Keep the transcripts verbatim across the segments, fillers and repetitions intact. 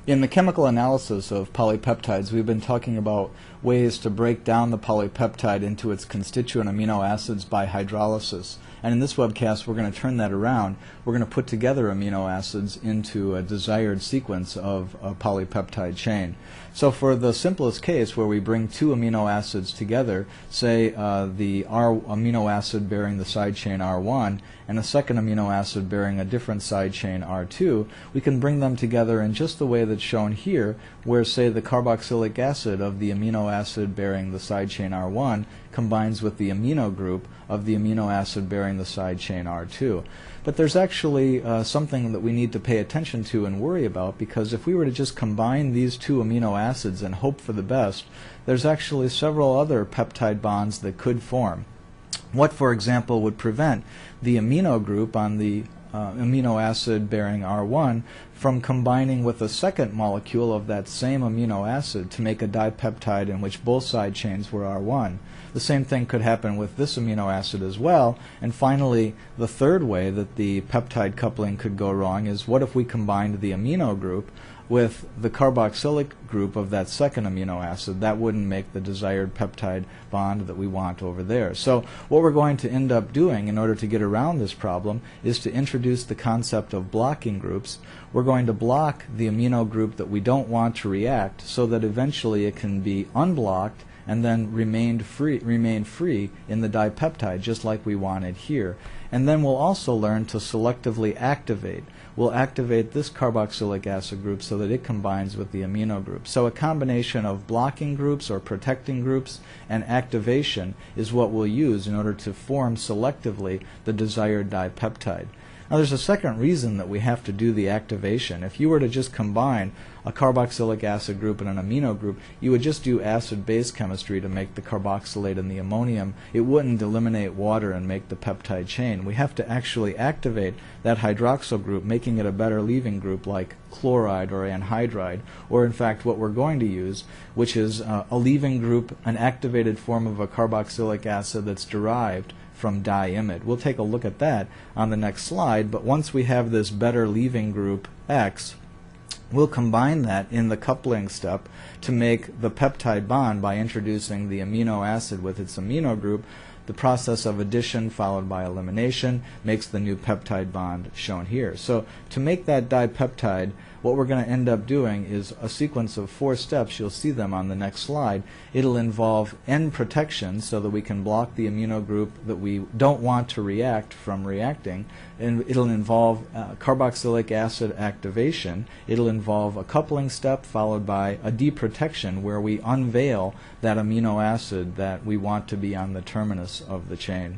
In the chemical analysis of polypeptides, we've been talking about ways to break down the polypeptide into its constituent amino acids by hydrolysis. And in this webcast, we're going to turn that around. We're going to put together amino acids into a desired sequence of a polypeptide chain. So for the simplest case, where we bring two amino acids together, say uh, the R amino acid bearing the side chain R one and a second amino acid bearing a different side chain R two, we can bring them together in just the way that's shown here, where, say, the carboxylic acid of the amino acid bearing the side chain R one combines with the amino group of the amino acid bearing the side chain R two. But there's actually uh, something that we need to pay attention to and worry about, because if we were to just combine these two amino acids and hope for the best, there's actually several other peptide bonds that could form. What, for example, would prevent the amino group on the uh, amino acid bearing R one from combining with a second molecule of that same amino acid to make a dipeptide in which both side chains were R one? The same thing could happen with this amino acid as well. And finally, the third way that the peptide coupling could go wrong is, what if we combined the amino group with the carboxylic group of that second amino acid? That wouldn't make the desired peptide bond that we want over there. So what we're going to end up doing in order to get around this problem is to introduce the concept of blocking groups. We're going to block the amino group that we don't want to react so that eventually it can be unblocked and then remained free, remain free in the dipeptide, just like we wanted here. And then we'll also learn to selectively activate. We'll activate this carboxylic acid group so that it combines with the amino group. So a combination of blocking groups or protecting groups and activation is what we'll use in order to form selectively the desired dipeptide. Now, there's a second reason that we have to do the activation. If you were to just combine a carboxylic acid group and an amino group, you would just do acid-base chemistry to make the carboxylate and the ammonium. It wouldn't eliminate water and make the peptide chain. We have to actually activate that hydroxyl group, making it a better leaving group like chloride or anhydride, or in fact what we're going to use, which is uh, a leaving group, an activated form of a carboxylic acid that's derived from diimide. We'll take a look at that on the next slide, but once we have this better leaving group X, we'll combine that in the coupling step to make the peptide bond by introducing the amino acid with its amino group. The process of addition followed by elimination makes the new peptide bond shown here. So to make that dipeptide, what we're going to end up doing is a sequence of four steps. You'll see them on the next slide. It'll involve end protection so that we can block the amino group that we don't want to react from reacting. And it'll involve uh, carboxylic acid activation. It'll involve a coupling step followed by a deprotection, where we unveil that amino acid that we want to be on the terminus of the chain.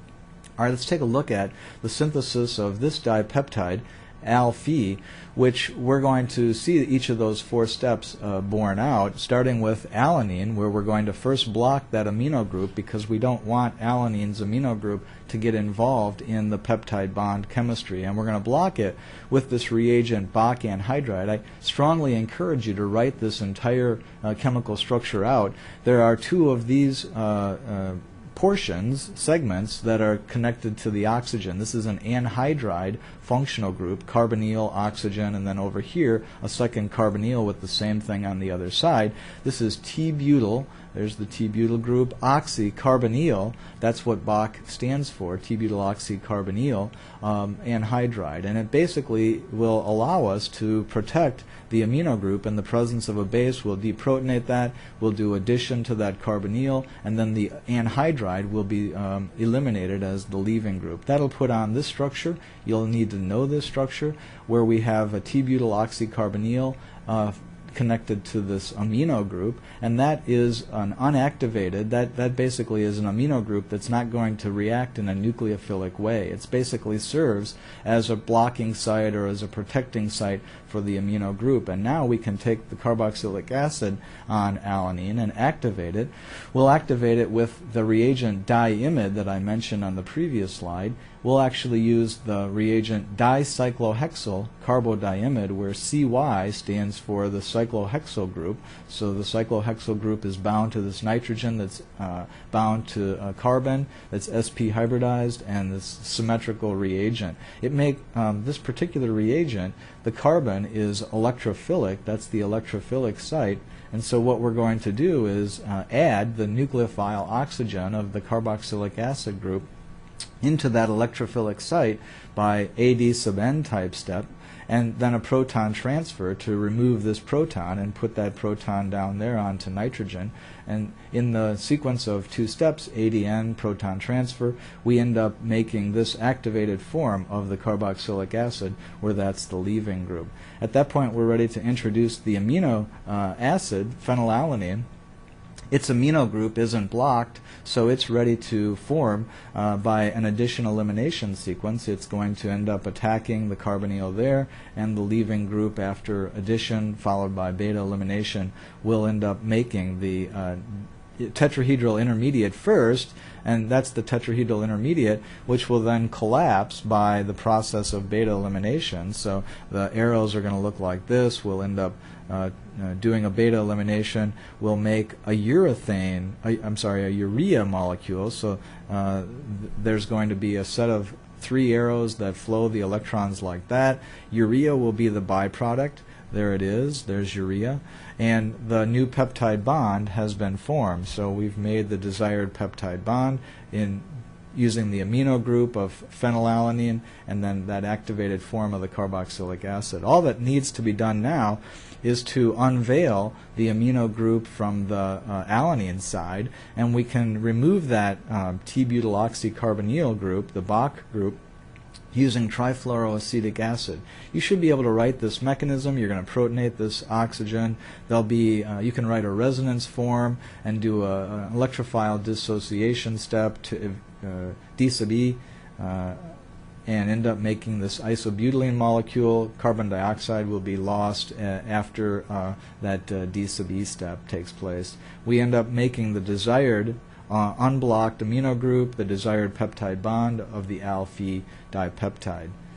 All right, let's take a look at the synthesis of this dipeptide, alpha, which we're going to see each of those four steps uh, borne out, starting with alanine, where we're going to first block that amino group because we don't want alanine's amino group to get involved in the peptide bond chemistry. And we're going to block it with this reagent Bach anhydride. I strongly encourage you to write this entire uh, chemical structure out. There are two of these uh, uh, portions, segments, that are connected to the oxygen. This is an anhydride functional group, carbonyl, oxygen, and then over here a second carbonyl with the same thing on the other side. This is T-butyl. There's the T-butyl group. Oxycarbonyl, that's what Bach stands for, T-butyl-oxycarbonyl um, anhydride. And it basically will allow us to protect the amino group. In the presence of a base, we'll deprotonate that, we'll do addition to that carbonyl, and then the anhydride will be um, eliminated as the leaving group. That'll put on this structure. You'll need to know this structure, where we have a T-butyl-oxycarbonyl uh, connected to this amino group, and that is an unactivated, that, that basically is an amino group that's not going to react in a nucleophilic way. It basically serves as a blocking site or as a protecting site for the amino group. And now we can take the carboxylic acid on alanine and activate it. We'll activate it with the reagent diimide that I mentioned on the previous slide. We'll actually use the reagent dicyclohexyl carbodiimide, where C Y stands for the cyclohexyl group. So the cyclohexyl group is bound to this nitrogen that's uh, bound to uh, carbon, that's S P hybridized, and this symmetrical reagent. It make um, this particular reagent, the the carbon is electrophilic. That's the electrophilic site. And so what we're going to do is uh, add the nucleophile oxygen of the carboxylic acid group into that electrophilic site by A D sub n type step, and then a proton transfer to remove this proton and put that proton down there onto nitrogen. And in the sequence of two steps, A D N, proton transfer, we end up making this activated form of the carboxylic acid, where that's the leaving group. At that point, we're ready to introduce the amino uh, acid, phenylalanine. Its amino group isn't blocked, so it's ready to form uh, by an addition elimination sequence. It's going to end up attacking the carbonyl there, and the leaving group after addition followed by beta elimination will end up making the uh, tetrahedral intermediate first, and that's the tetrahedral intermediate, which will then collapse by the process of beta elimination. So the arrows are going to look like this. We'll end up uh, uh, doing a beta elimination. We'll make a urethane, a, I'm sorry, a urea molecule. So uh, th there's going to be a set of three arrows that flow the electrons like that. Urea will be the byproduct. There it is, there's urea, and the new peptide bond has been formed. So we've made the desired peptide bond in using the amino group of phenylalanine and then that activated form of the carboxylic acid. All that needs to be done now is to unveil the amino group from the uh, alanine side, and we can remove that um, T-butyloxycarbonyl group, the Bach group, using trifluoroacetic acid. You should be able to write this mechanism. You're going to protonate this oxygen. There'll be, uh, you can write a resonance form and do a, an electrophile dissociation step to uh, D sub E uh, and end up making this isobutylene molecule. Carbon dioxide will be lost uh, after uh, that uh, D sub E step takes place. We end up making the desired Uh, unblocked amino group, the desired peptide bond of the alpha dipeptide.